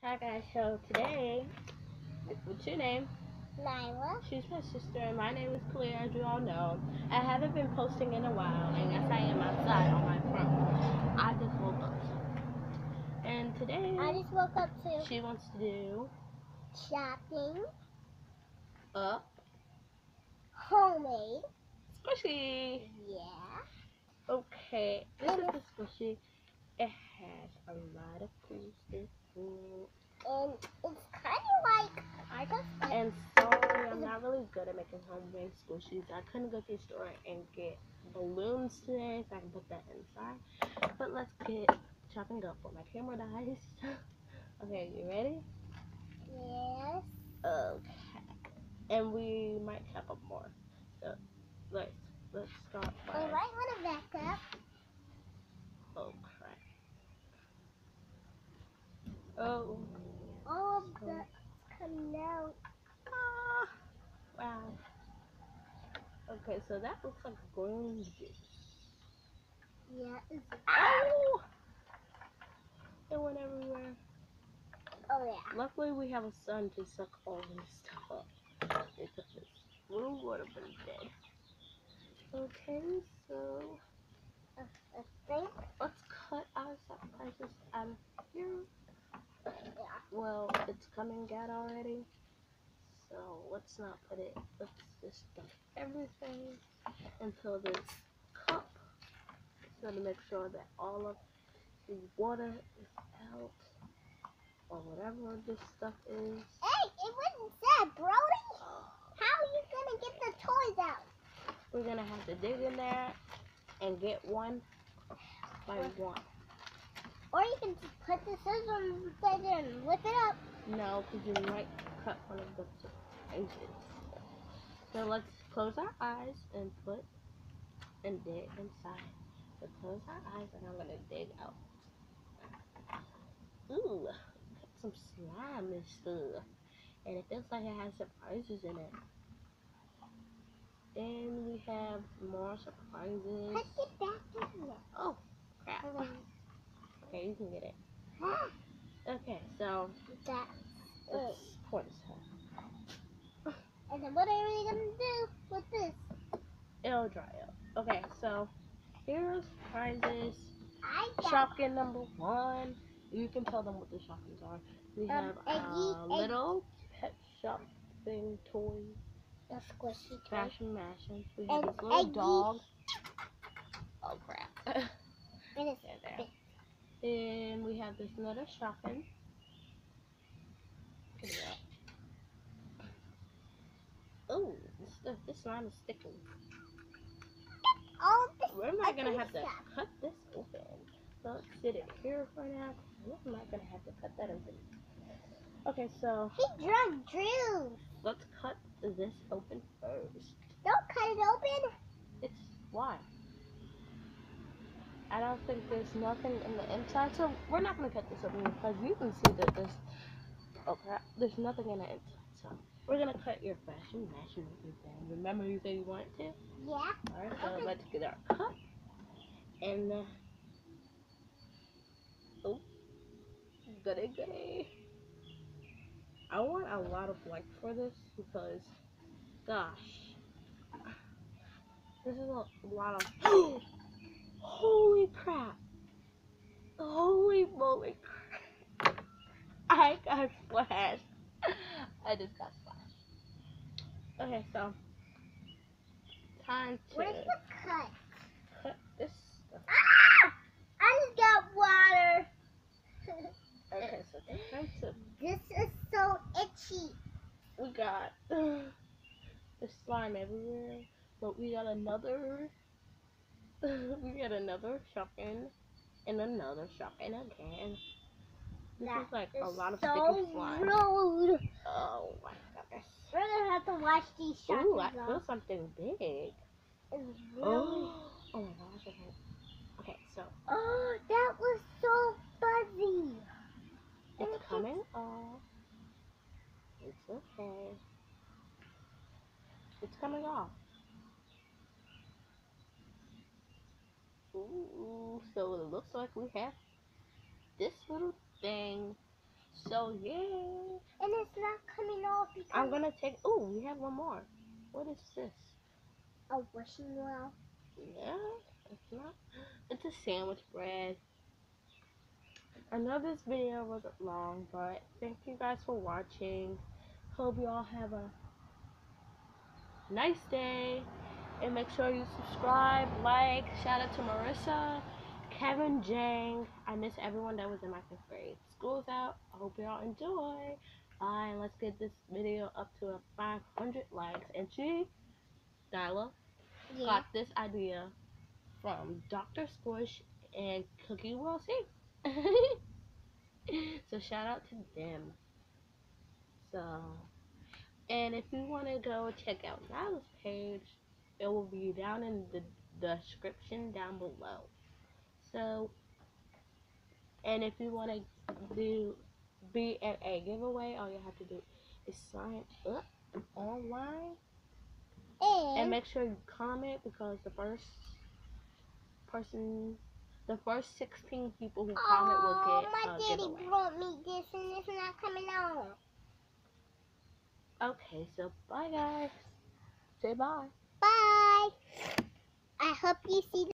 Hi guys, so today, what's your name? Nyla. She's my sister, and my name is Claire, as you all know. I haven't been posting in a while, and yes, I am outside on my front. I just woke up. And today, I just woke up too. she wants to do Shopping. a Homemade. squishy. Yeah. Okay, this is the squishy. It has a lot of cool stuff. And it's kind of like, I guess. And sorry, I'm not really good at making homemade squishies. I couldn't go to the store and get balloons today, so I can put that inside. But let's get chopping up before my camera dies. Okay, you ready? Yes. Okay. And we might chop up more. So let's start by. I might want to back up. Oh crap. Oh. All of that's coming out. Ah, wow. Okay, so that looks like green juice. Yeah. It's, Oh! It went everywhere. oh yeah. Luckily, we have a son to suck all this stuff up. Because this blue would have been dead. Okay, so I think. let's cut our surprises out of here. Yeah. Well, it's coming out already. So let's not put it. Let's just dump everything until this cup. So to make sure that all of the water is out. Or whatever this stuff is. Hey, it wasn't sad, Brody. How are you gonna get the toys out? We're gonna have to dig in there and get one by one. Or you can just put the scissors inside there and lift it up. No, because you might cut one of the surprises. So let's close our eyes and put and dig inside. So close our eyes and I'm gonna dig out. Ooh, got some slime and stuff. And it feels like it has surprises in it. And we have more surprises. Put it back in there. Oh, crap. Okay, you can get it. Okay, so That's let's it. pour this out. And then what are we gonna do with this? It'll dry up. Okay, so here's prizes. I got Shopkin number 1. You can tell them what the Shopkins are. We have a little pet shop thing toy. a squishy toy. Fashion mashing. We have And this little Eggy. dog. Oh crap. And it's there. Then we have this little Shopkin. Look at that. Oh, this slime is sticking. all this. We're not gonna have to stuff. cut this open. So let's sit it here for now. We're not gonna have to cut that open. Okay, so He drunk Drew. let's cut this open first. Don't cut it open. It's why? I don't think there's nothing in the inside, so we're not gonna cut this open because you can see that there's nothing in the inside. So we're gonna cut your fashion mashing thing. Remember you said you wanted to? Yeah. Alright, so let's get our cut. And oh, goody. I want a lot of likes for this because, gosh, this is a lot of. Holy crap! Holy moly crap! I got splashed. I just got splashed. Okay, so time to Where's the cut? cut this stuff. Ah! I just got water. Okay, so time to. This is so itchy. We got the slime everywhere, but we got another. We got another Shopkin and another Shopkin again. This is like a lot of sticky slime. Rude. Oh my goodness. We're gonna have to wash these shots. Ooh, I feel something big. It's really. Oh my gosh. Okay, so Oh, that was so fuzzy. it's coming off. It's okay. It's coming off. Ooh, so it looks like we have this little thing So yeah. And it's not coming off because I'm gonna take. Oh, we have one more. What is this? a wishing well. Yeah, it's not. It's a sandwich bread. I know this video wasn't long, but thank you guys for watching. Hope you all have a nice day. And make sure you subscribe, like. Shout out to Marissa, Kevin, Jang. I miss everyone that was in my 5th grade. School's out. I hope y'all enjoy. Bye. And let's get this video up to a 500 likes. And Nyla, Yeah. got this idea from Dr. Squish and Cookie World C. So shout out to them. So, and if you want to go check out Nyla's page, it will be down in the description down below. So, and if you want to be at a giveaway, all you have to do is sign up online and make sure you comment, because the first 16 people who comment will get my a daddy giveaway. brought me this and it's not coming on. Okay, so bye guys. Say bye. Bye. I hope you see